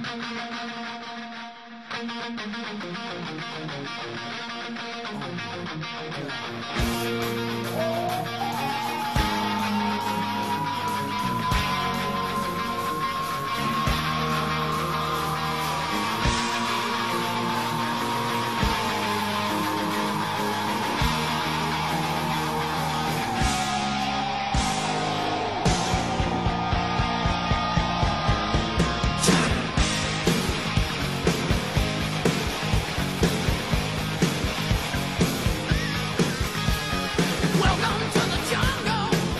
Welcome to the jungle.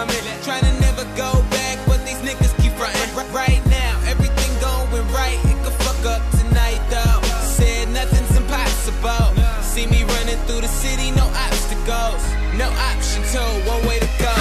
coming. Trying to never go back, but these niggas keep frontin'. Right now, everything going right. It could fuck up tonight though. Said nothing's impossible. See me running through the city, no obstacles. No option to, one way to go.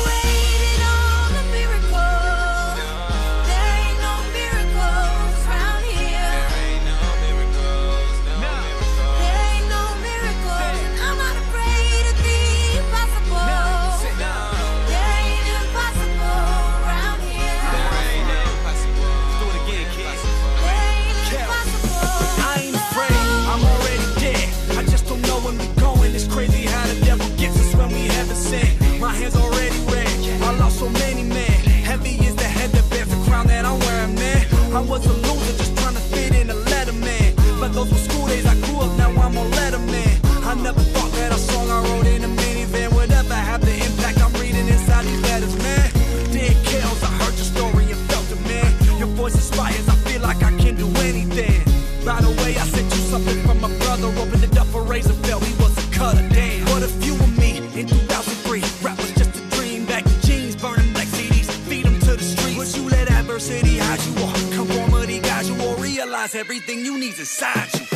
My hands already red, I lost so many men. Heavy is the head that bears the crown that I'm wearing, man. I was a loser just trying to fit in a letter, man. But those were school days, I grew up, now I'm on letter, man. I never thought that a song I wrote in a minivan would ever have the impact I'm reading inside these letters, man. Dear Kells, I heard your story and felt it, man. Your voice inspires, I feel like I can do anything. By the way, I sent you something from my brother, opened it up for Razor Bell, he was a cutter, damn. What if you and me in 2003, rap was just a dream, back to jeans, burning black CDs, feed them to the streets. Would you let adversity hide you, or conformity guide you, or realize everything you need's inside you?